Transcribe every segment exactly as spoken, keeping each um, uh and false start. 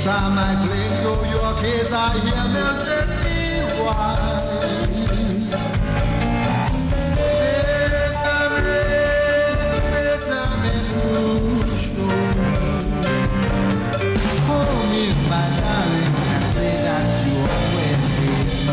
time I cling to your kiss, I hear music rewind. Bésame, bésame mucho. Hold me, my darling, and say that you are with me.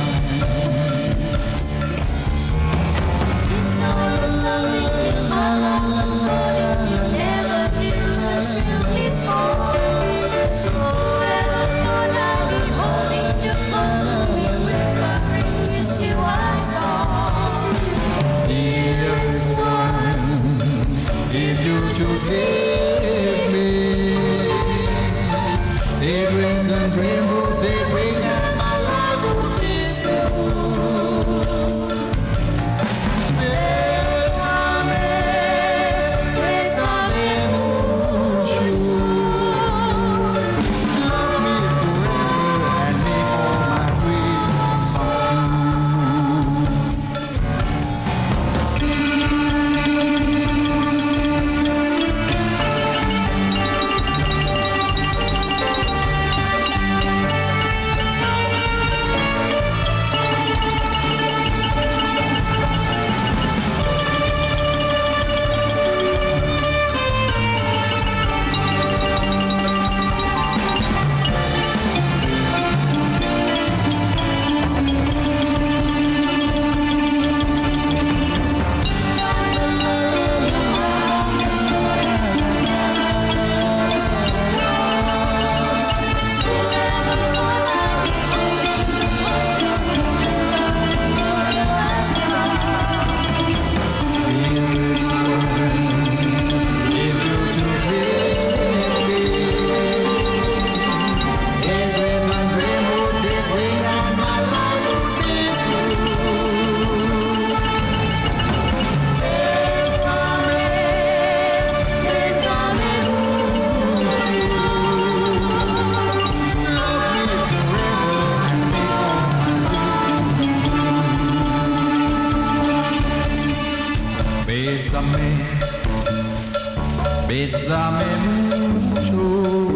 Bésame mucho.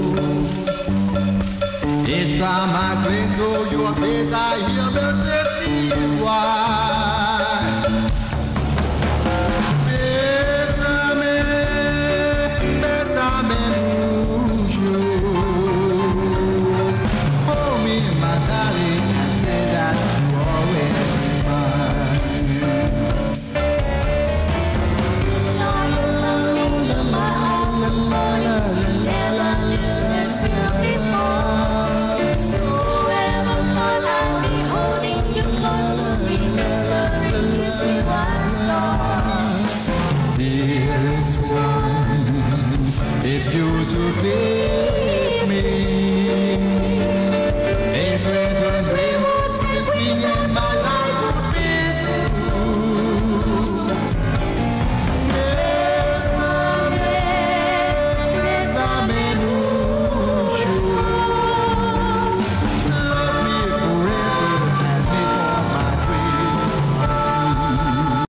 Each time I cling to your kiss, I hear music rewind. Bésame, bésame mucho. Hold me, my darling, and say that you are with if you should leave me.